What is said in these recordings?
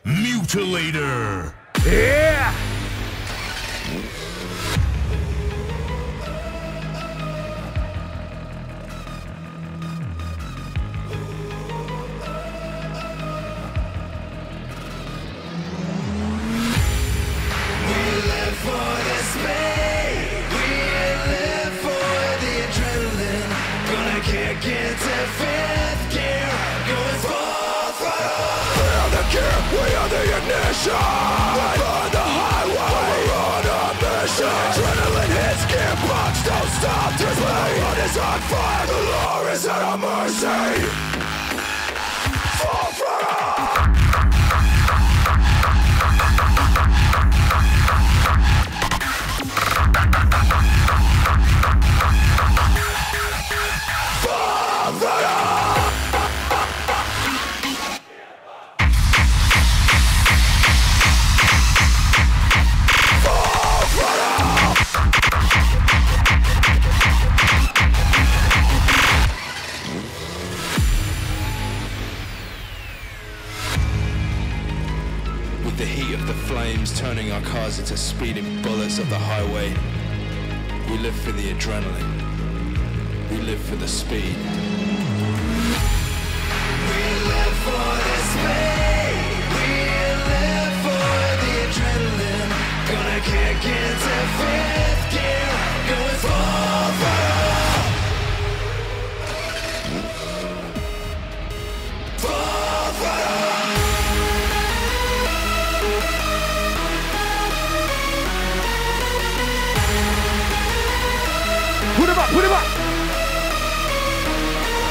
Mutilator. Yeah! Kick into fifth gear, going full throttle. We are the gear, we are the ignition. We're on the highway, we're on a mission. Adrenaline hits, gearbox, don't stop this way. The road is on fire, the law is at our mercy. Full throttle. With the heat of the flames turning our cars into speeding bullets of the highway, we live for the adrenaline. We live for the speed. We live for the speed. We live for the adrenaline. Gonna kick into fifth gear, going full throttle. Full throttle. Put him up, put him up!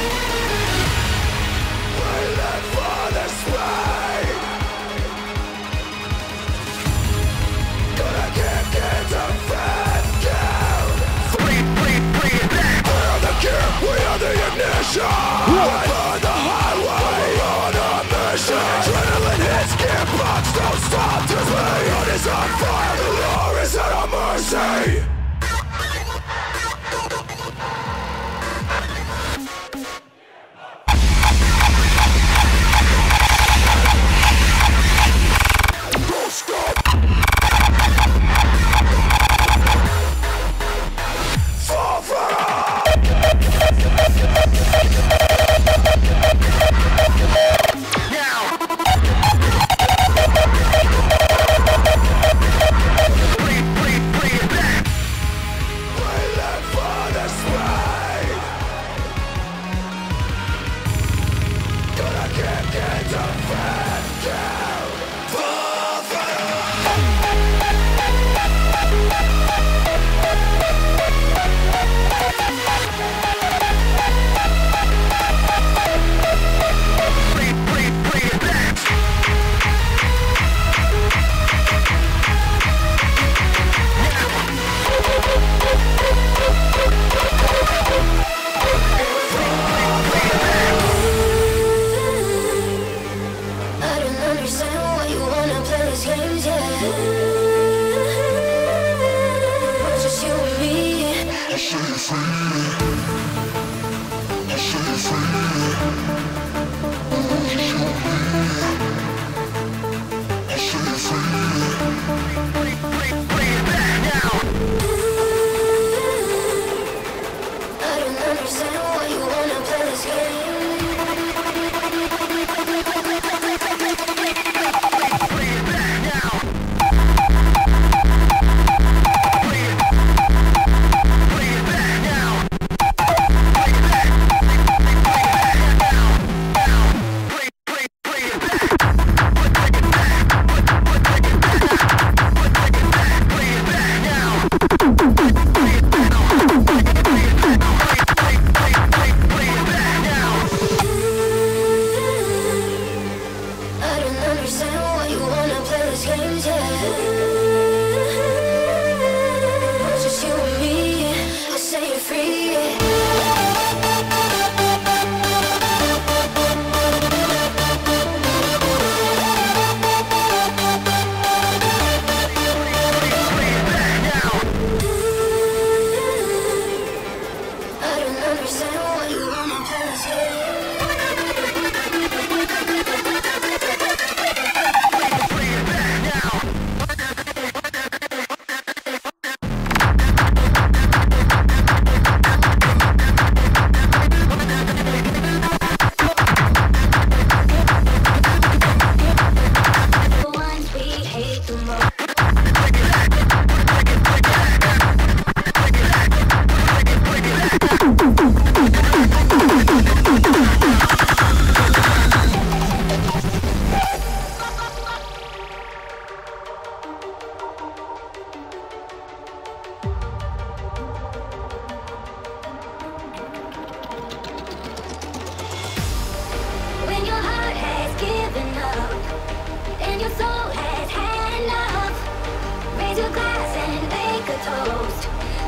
your soul has had enough, raise your glass and make a toast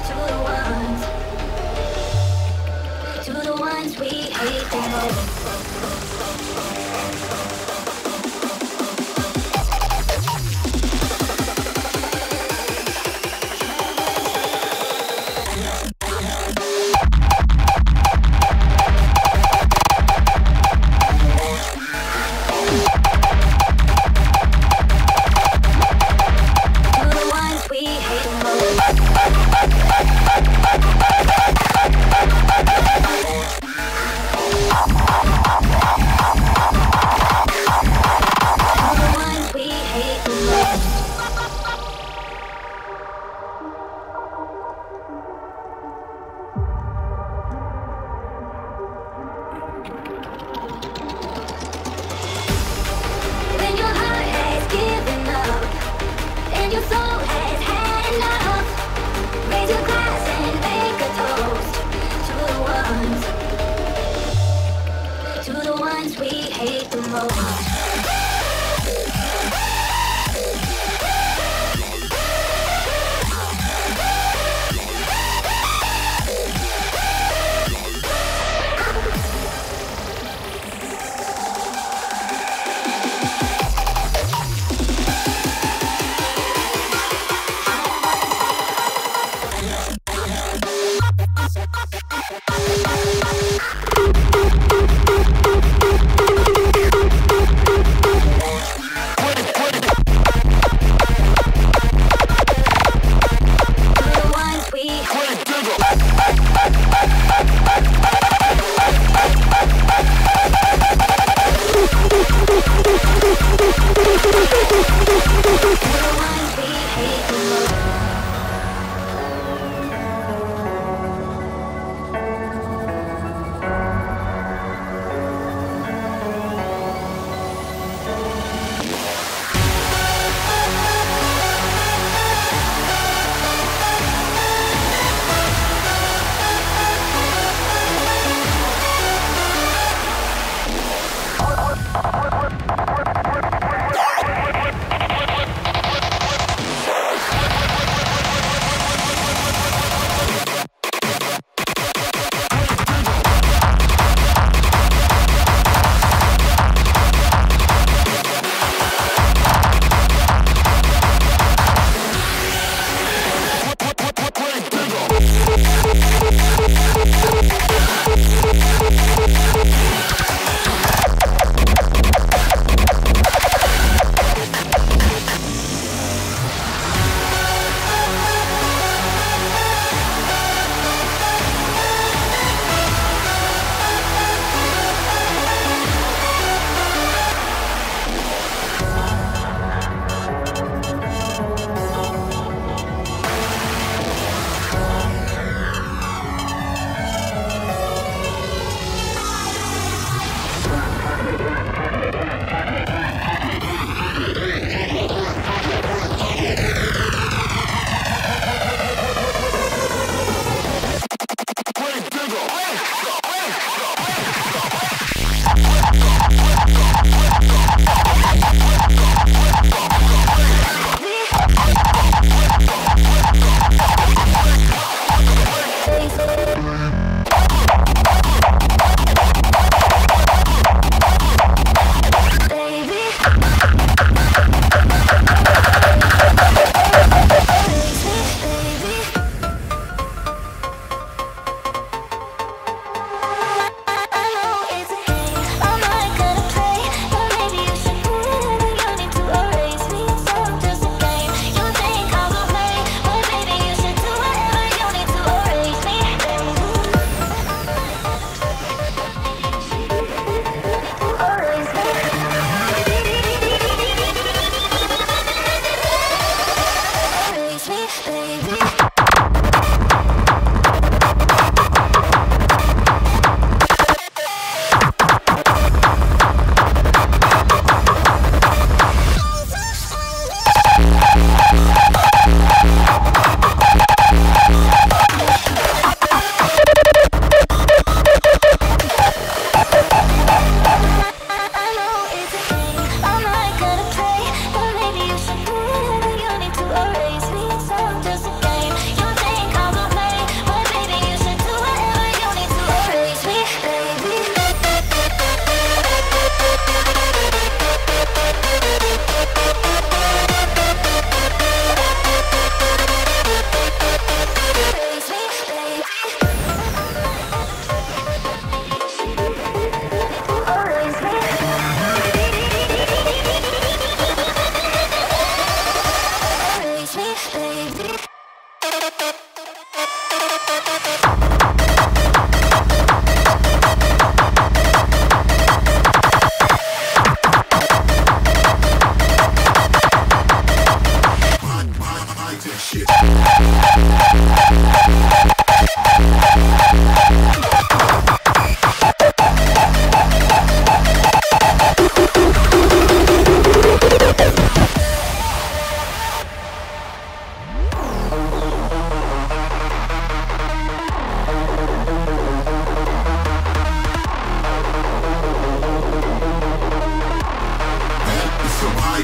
to the ones we hate the most.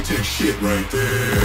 high-tech shit right there.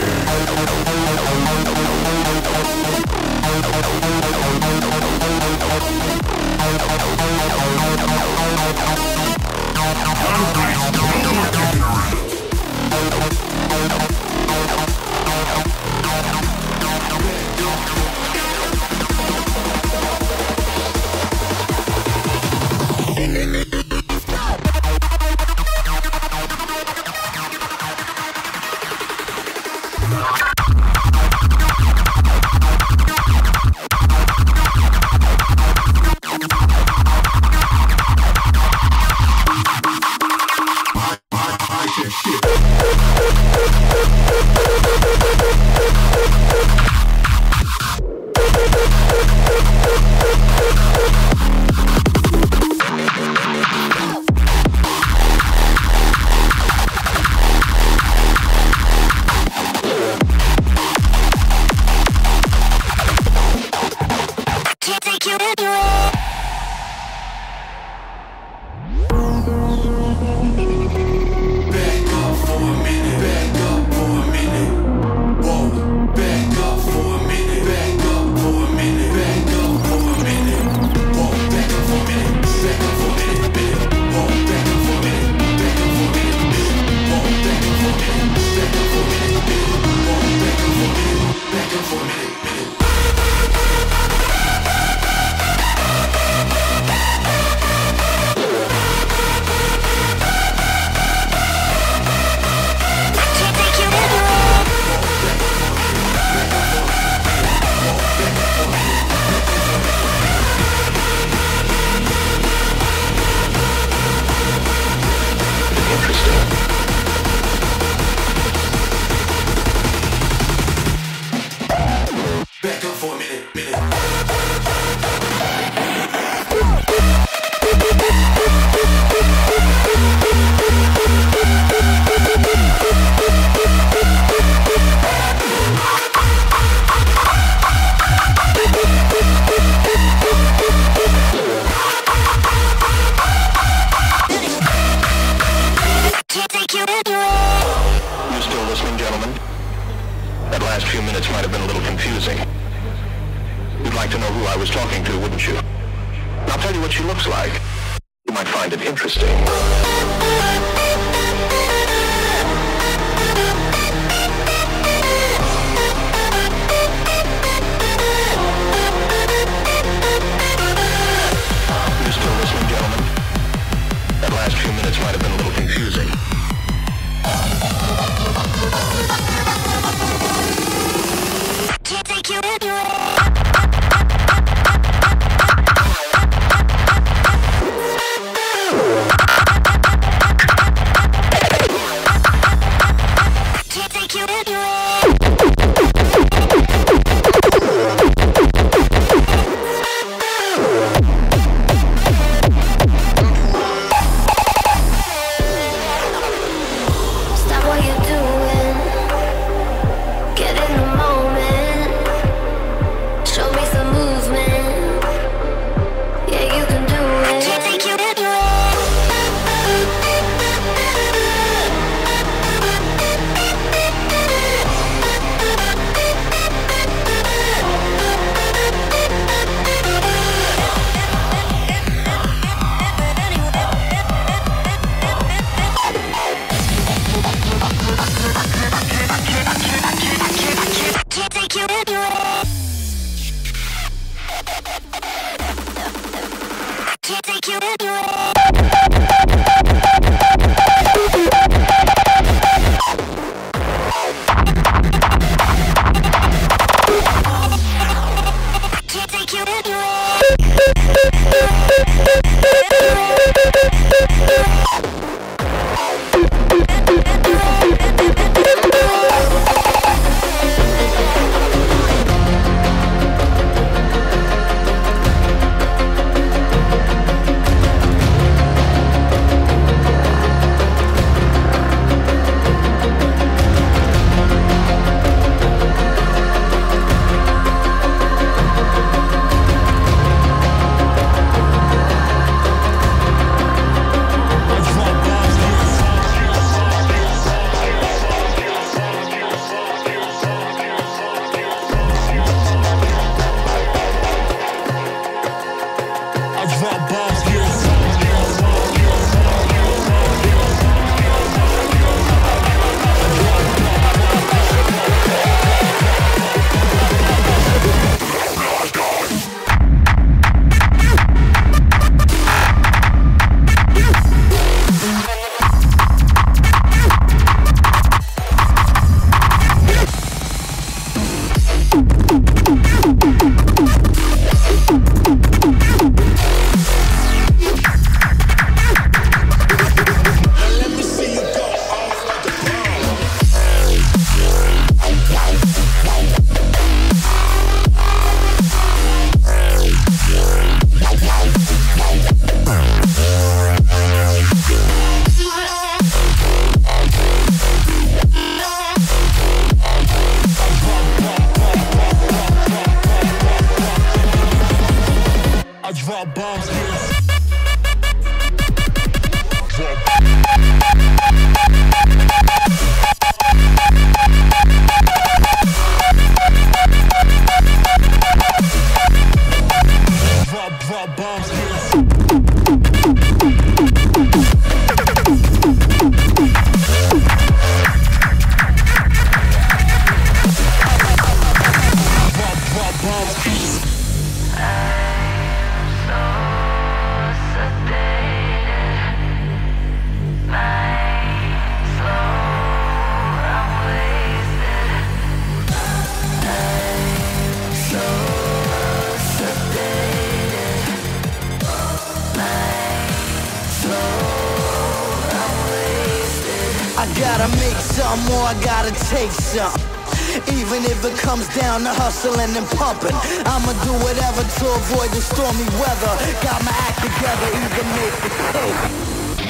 I gotta make some or I gotta take some. Even if it comes down to hustling and pumping, I'ma do whatever to avoid the stormy weather. Got my act together, either make the cake.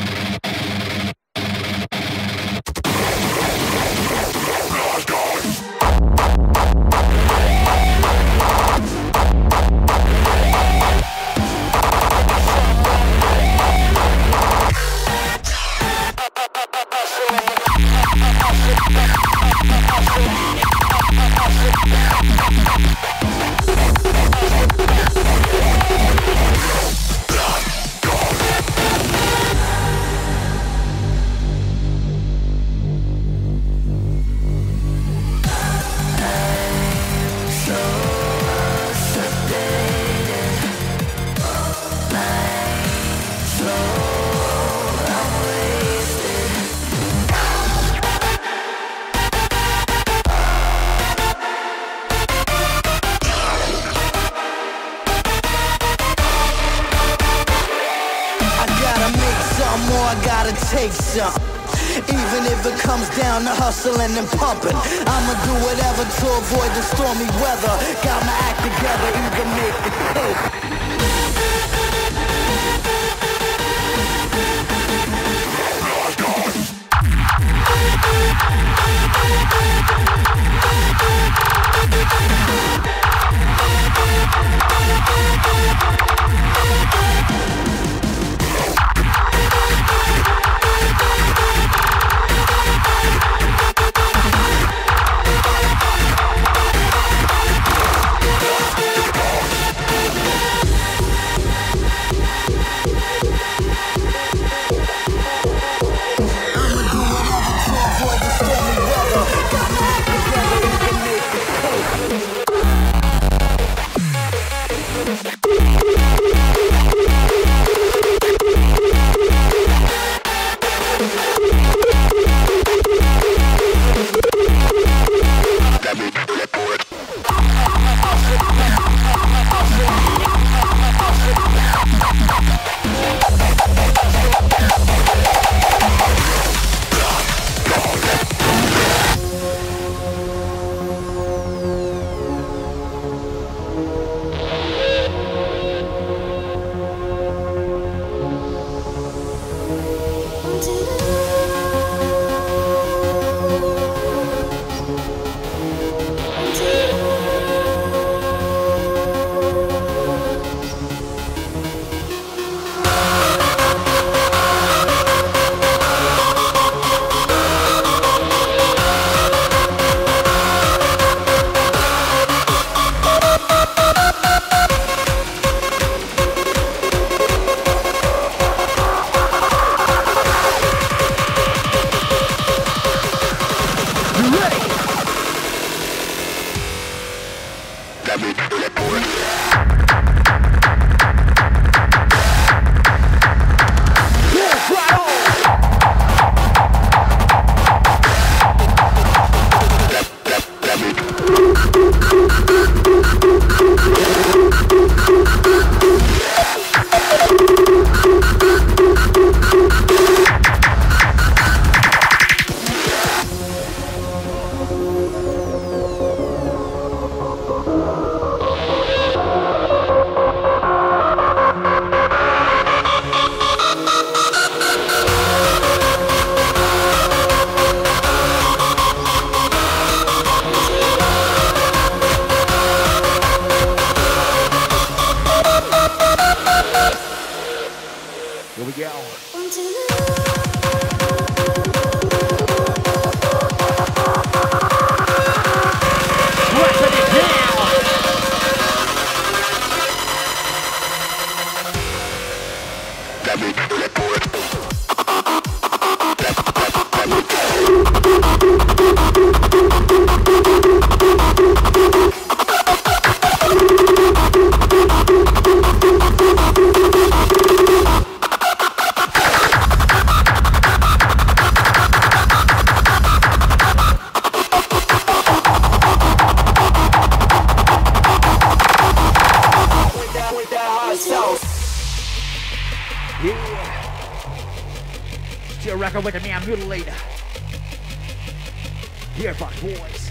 I gotta take some. Even if it comes down to hustling and pumping, I'ma do whatever to avoid the stormy weather. Got my act together, either make the cake. Here we go. Yeah. Still rocking with the man Mutilator. Gearbox boys.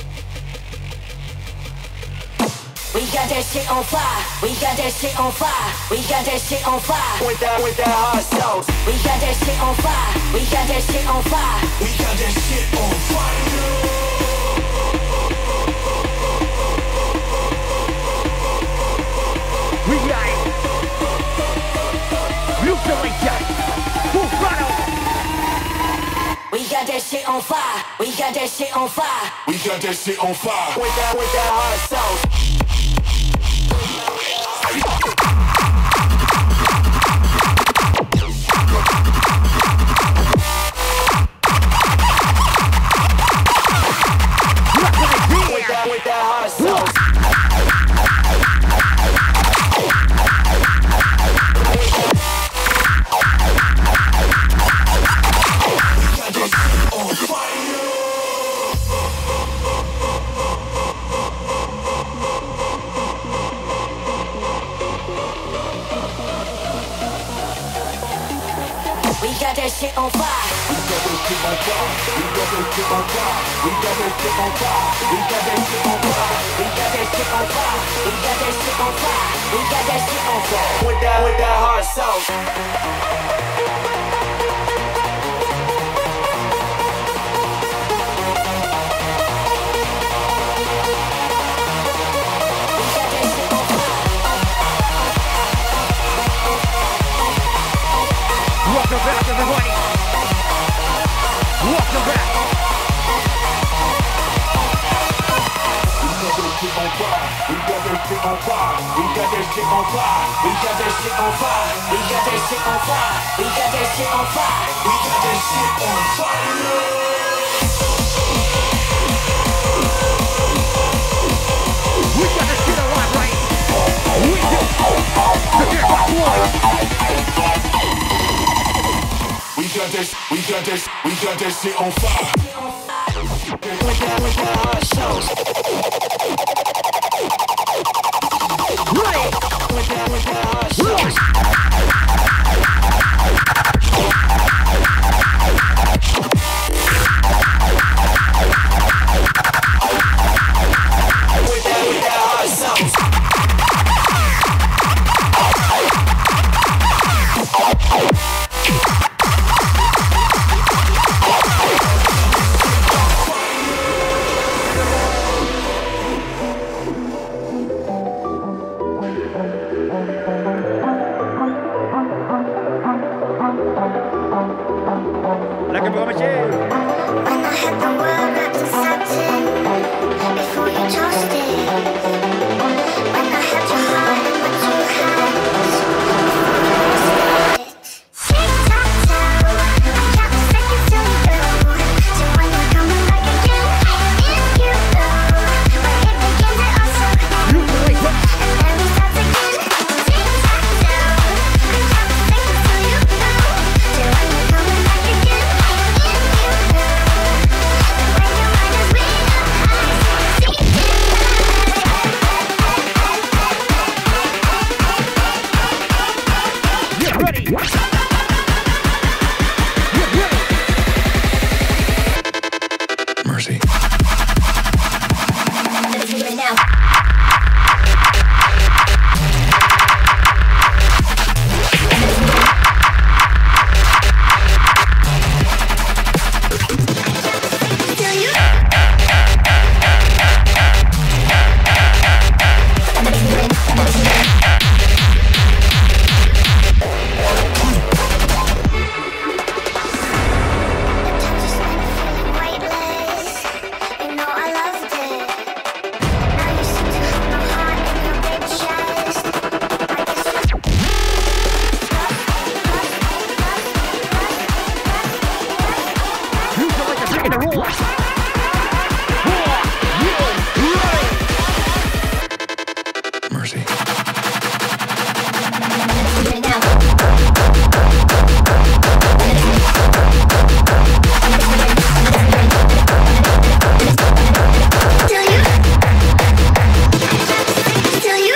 We got that shit on fire. We got that shit on fire. We got that shit on fire. With that hot sauce. We got that shit on fire. We got that shit on fire. We got that shit on fire. We got it. Mutilation. Full throttle. We got that shit on fire. We got that shit on fire. We got that shit on fire. With that hot sauce. With that hot sauce. We got that shit on fire. We got that shit on fire. We got that shit on fire. We got that shit on fire. We got that shit on fire. We got that shit on fire. We got that shit on fire. We got that shit on fire. With that hot sauce. Welcome back, everybody. Welcome back. We got that shit on fire. We got that shit on fire. We got that shit on fire. We got that shit on fire. We got that shit on fire. We got that shit on fire. We got this shit on right. We do. The Gearbox boys. We got that shit on fire. With that hot sauce. Right. With that hot sauce. With that hot sauce. Like a bomb machine. When I had the world wrapped in satin, before you tossed it. When I had your heart in my two hands, before you lost it. Tic-tac-toe, I count the seconds till you go. So when you're coming back again, if you know where it begins, it also ends. And then we start again. Tic-tac-toe, I count the seconds till you go. So when you're coming back again, if you know. And when your mind is with your eyes, Get ready. Get ready. Mercy. Let's do it now. till you. You feel like you're taking a roll. Mercy. Let's do it now. Till you. Till you.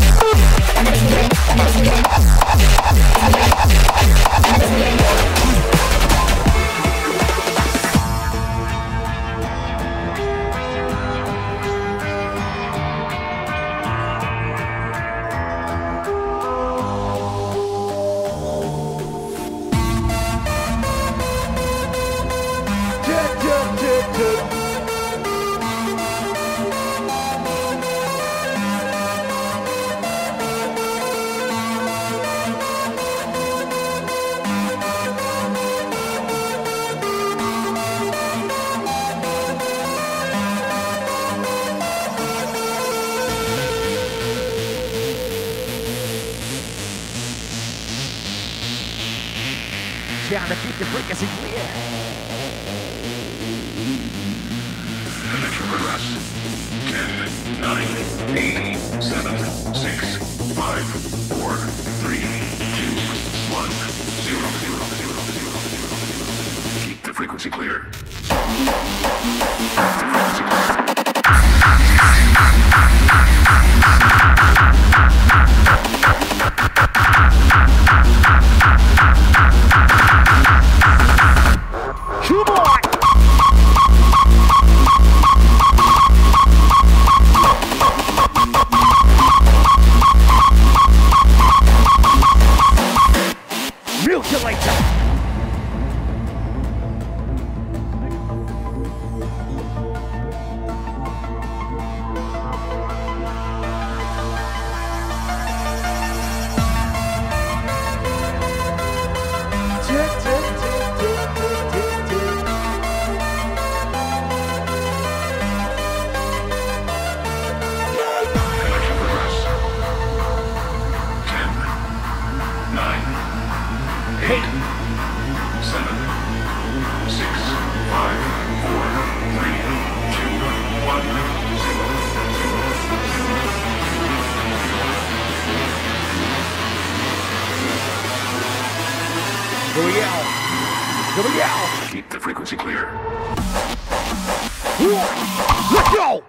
Let's do it. down to keep the frequency clear. Progress. 10, 9, 8, 7, 6, 5, 4, 3, 2, 1, 0, 0, 0, 0. Keep the frequency clear. Keep the frequency clear. Let's go!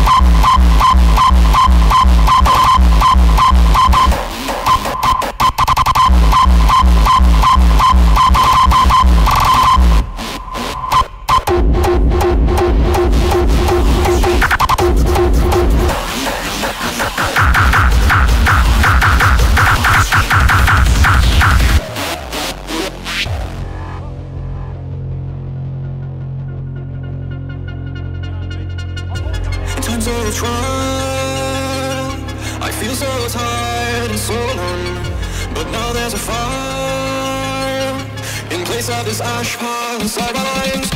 Times of trial, I feel so tired and so alone. But now there's a fire in place of this ash pile inside my lungs.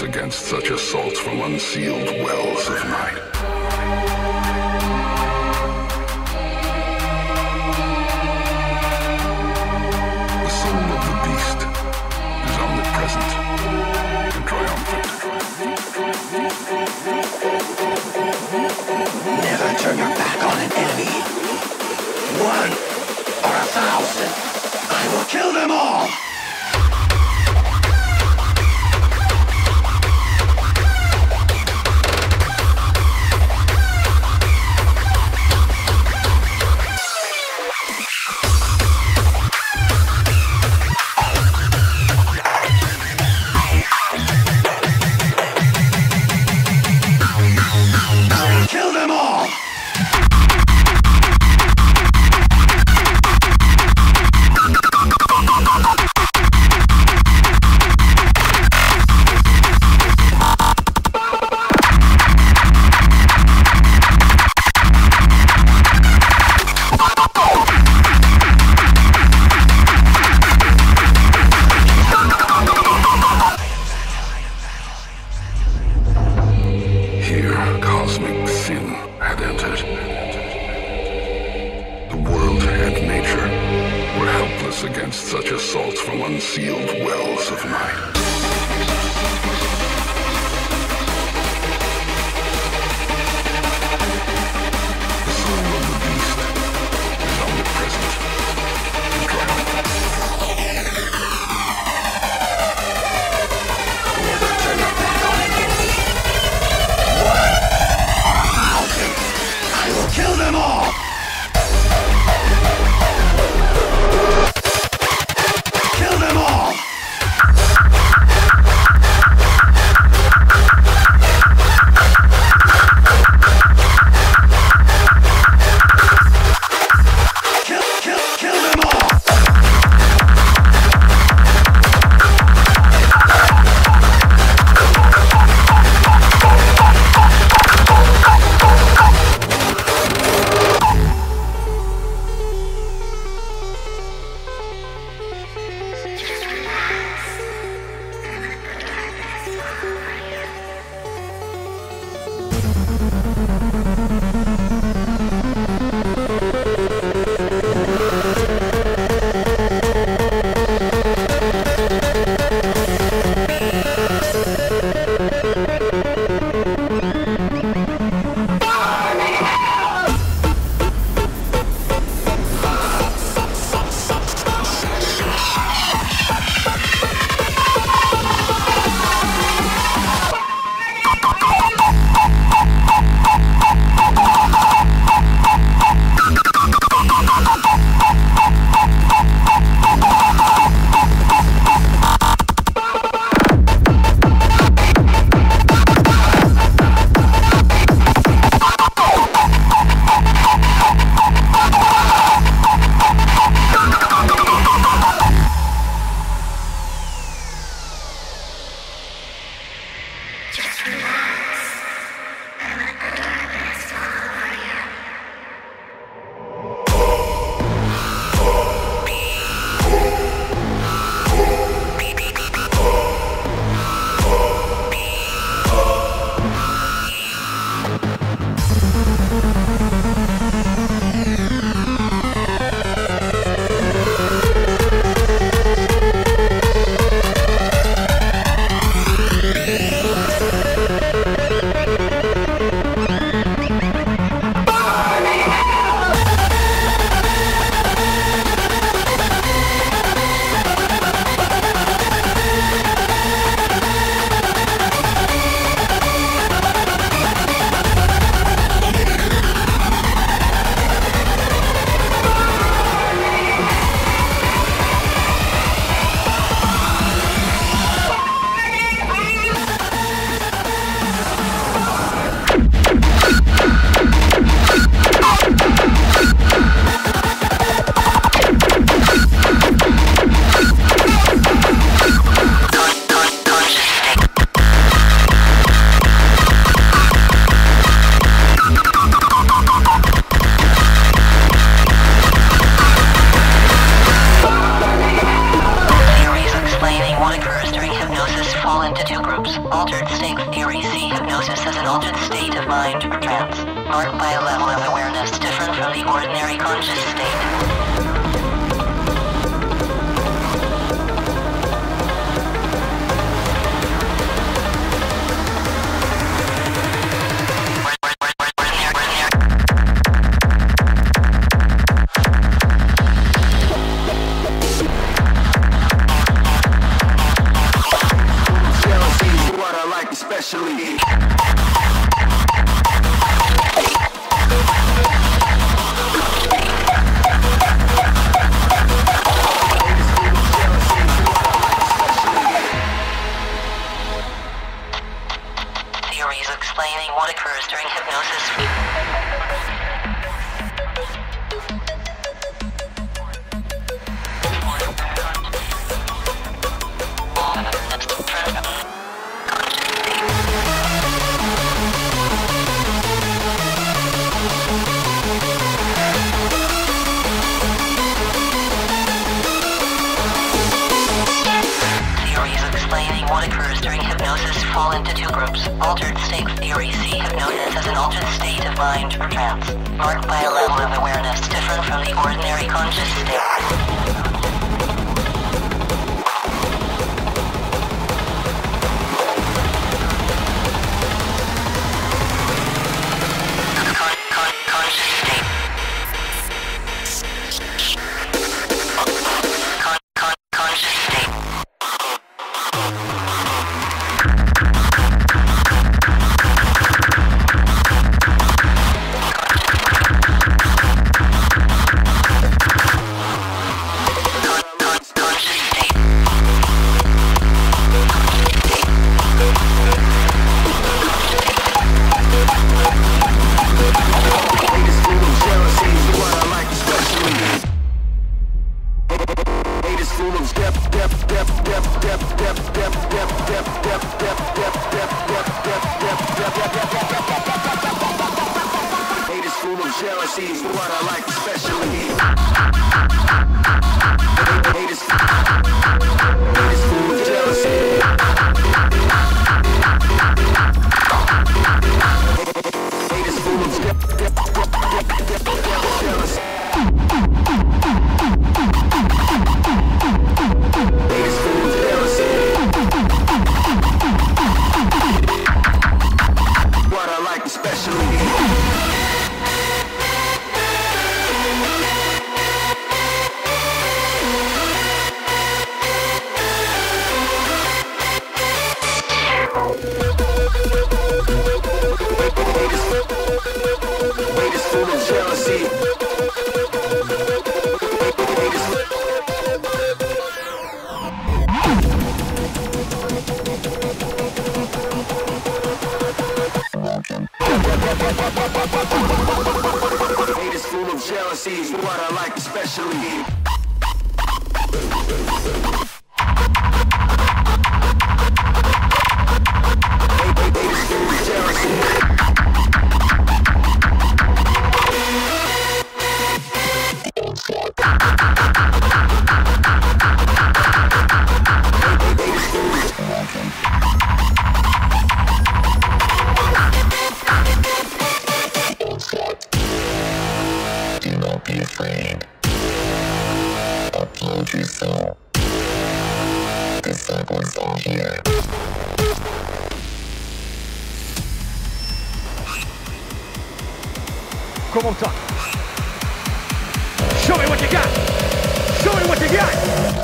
defense against such assaults from unsealed wells of night. The soul of the beast is omnipresent and triumphant. Never turn your back on an enemy. 1 or 1,000. I will kill them all. Kill them all! fall into two groups. Altered state theory see hypnosis as an altered state of mind or trance, marked by a level of awareness different from the ordinary conscious state. Especially theories explaining what occurs during hypnosis. Fall into two groups. Altered state theory see hypnosis as an altered state of mind or trance, marked by a level of awareness different from the ordinary conscious state. Come on, Tom. Show me what you got. Show me what you got.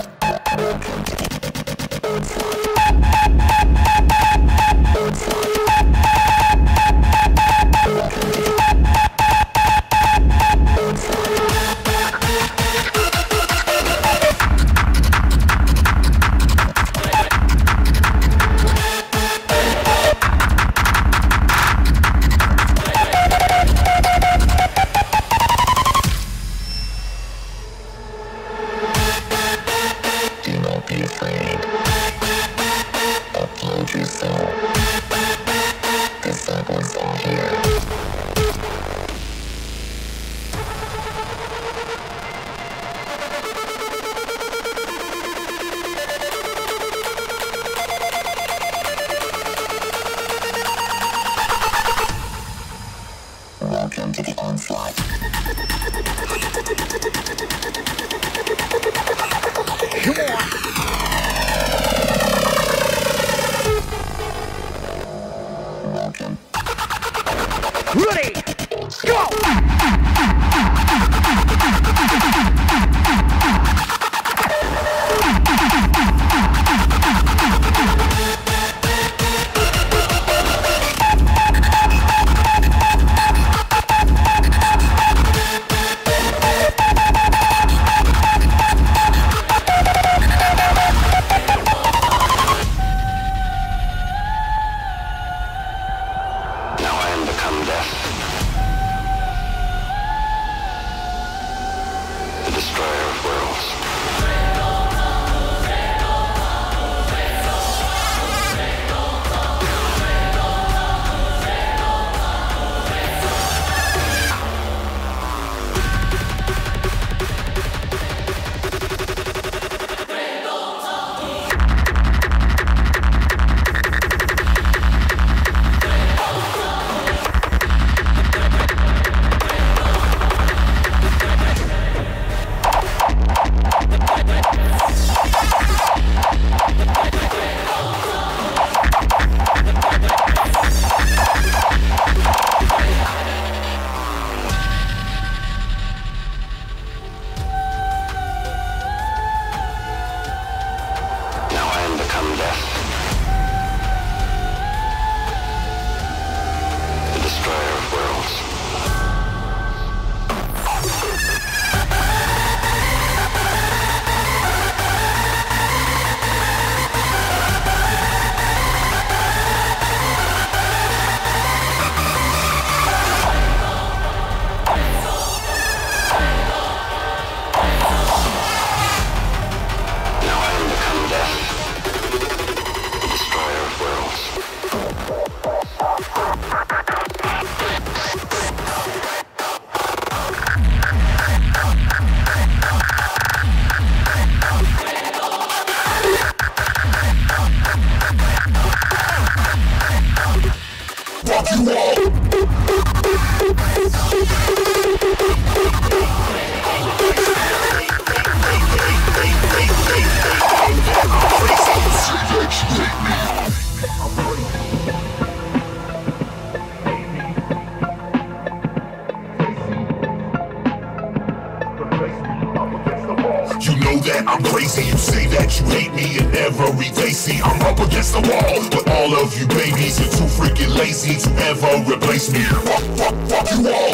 I'm crazy, you say that you hate me and every day. See, I'm up against the wall, but all of you babies are too freaking lazy to ever replace me. Fuck you all.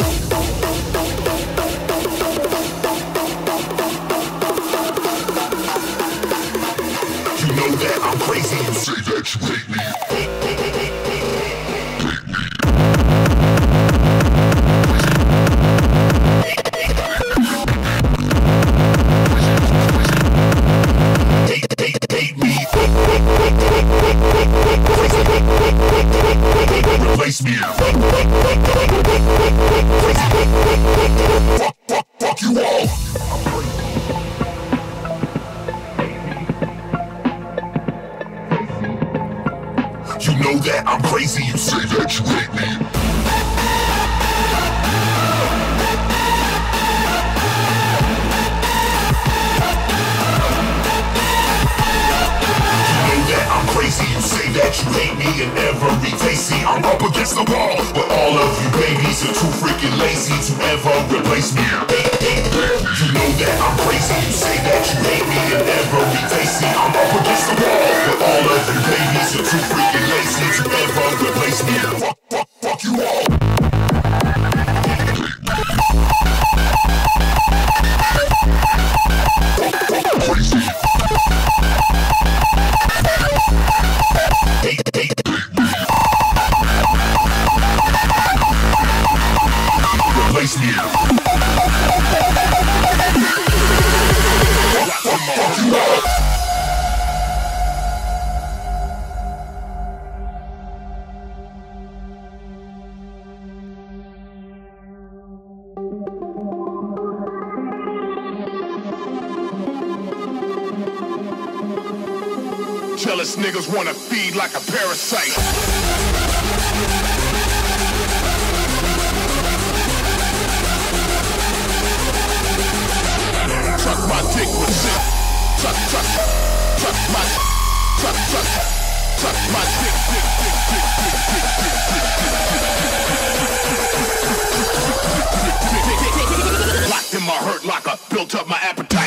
You know that I'm crazy, you say that you hate me. Replace me. Fuck you all. You know that I'm crazy, you say that you hate me. I'm crazy, you say that you hate me and every day. See, I'm up against the wall, but all of you babies are too freaking lazy to ever replace me. You know that I'm crazy, you say that you hate me and every day. See, I'm up against the wall, but all of you babies are too freaking lazy to ever replace me. Fuck you all. Crazy. Replace me. Jealous niggas wanna feed like a parasite. Suck my dick with shit. Suck my dick. Locked in my hurt locker, built up my appetite.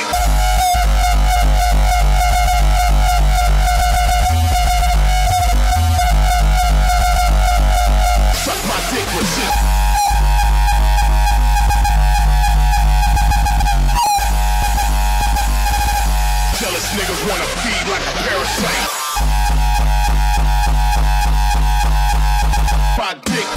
Suck my dick with shit. Jealous niggas wanna feed like a parasite. My dick.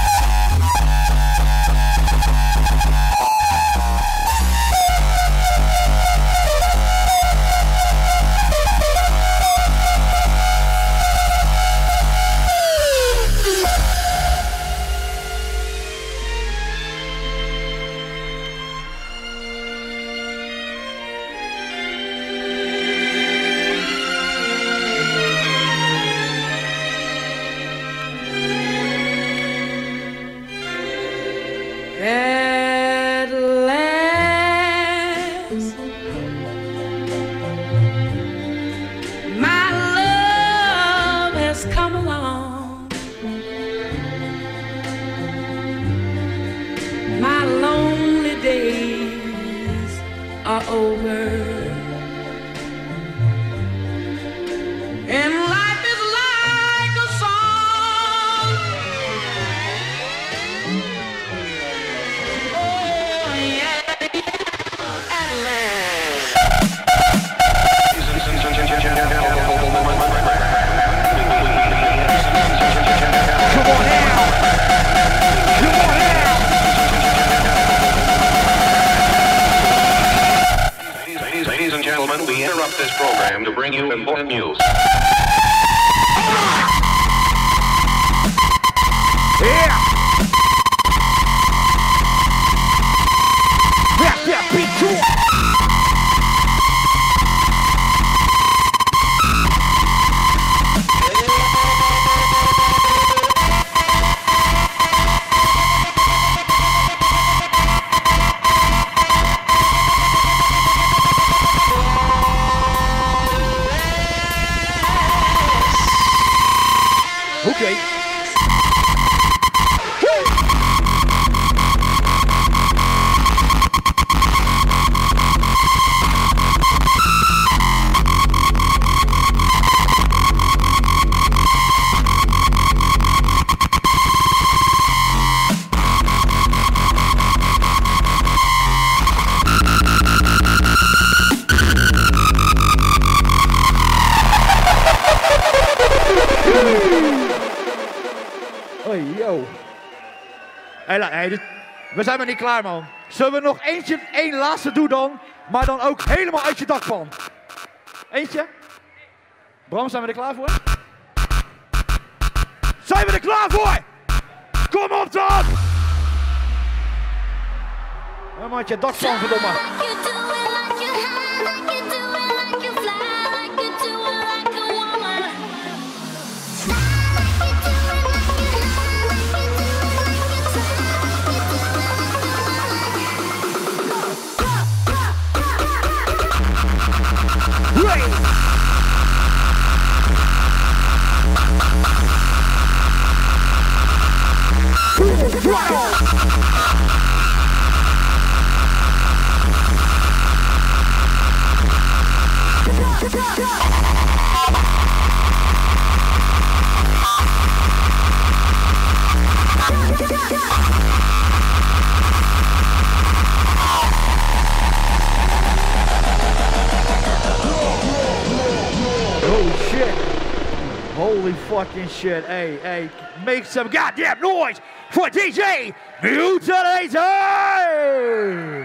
This program to bring you important news. Oké. Hey, yo. We zijn maar niet klaar, man. Zullen we nog één laatste doen dan? Maar dan ook helemaal uit je dakpan. Eentje? Bram, zijn we er klaar voor? Zijn we er klaar voor? Kom op dan! Dan maak je dakpan, verdomme. Oh shit. Holy fucking shit. Hey, make some goddamn noise for DJ Mutilator!